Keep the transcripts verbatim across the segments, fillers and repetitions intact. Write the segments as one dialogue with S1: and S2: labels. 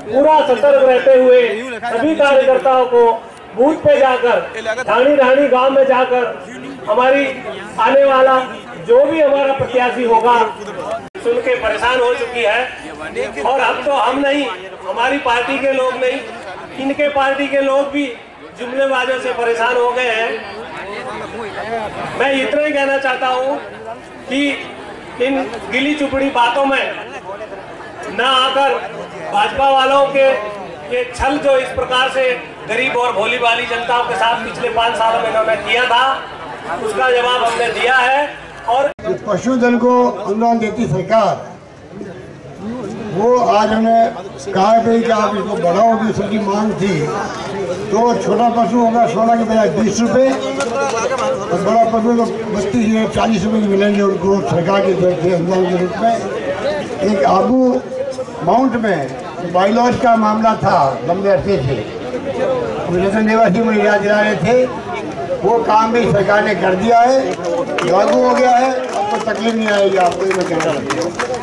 S1: पूरा सतर्क रहते हुए सभी कार्यकर्ताओं को बूथ पे जाकर, ढाणी ढाणी गांव में जाकर हमारी आने वाला जो भी हमारा प्रत्याशी होगा सुन के परेशान हो चुकी है। और अब तो हम नहीं, हमारी पार्टी के लोग नहीं, इनके पार्टी के लोग भी जुमलेबाजों से परेशान हो गए हैं। मैं इतना ही कहना चाहता हूं कि इन गिली चुपड़ी बातों में न आकर भाजपा वालों के ये छल जो इस प्रकार से गरीब और भोली भाली जनता के साथ पिछले पाँच सालों में इन्होंने किया था, उसका जवाब हमने दिया है। और
S2: पशुधन को अनुदान देती सरकार, वो आज हमें कहा गई कि आप इसको बढ़ाओगे, उसकी मांग थी। तो छोटा पशु होगा सोलह के बजाय बीस रुपये और बड़ा पशु तो बत्तीस या चालीस रुपये की मिलेंगे उनको सरकार की तरफ से अनुदान के रूप में। एक आबू माउंट में बाइलॉज का मामला था लंबे अरसे से, नगर निवासी मुझे याद दिला रहे थे, वो काम भी सरकार ने कर दिया है, लागू हो गया है, आपको तकलीफ नहीं आएगी। आपको मैं कहना चाहता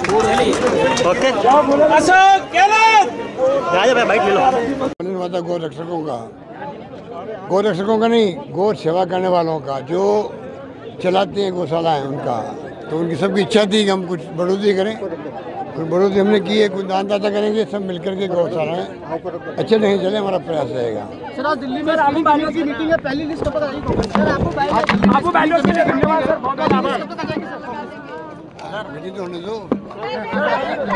S2: हूँ गौ रक्षकों का, गौ रक्षकों का नहीं, गौ सेवा करने वालों का, जो चलाते हैं गौशाला है उनका, तो उनकी सबकी इच्छा थी कि हम कुछ बढ़ोतरी करें। कुछ बढ़ोतरी हमने की है, कुछ दान दाता करेंगे, सब मिलकर के गौशालाएं अच्छे नहीं चले, हमारा प्रयास रहेगा।
S3: सर आज दिल्ली में राहुल गांधी की मीटिंग है, पहली लिस्ट कब तक आएगी? सर आपको आपको बैठने के लिए धन्यवाद सर, बहुत बहुत आभार।
S2: मीटिंग तो होने दो।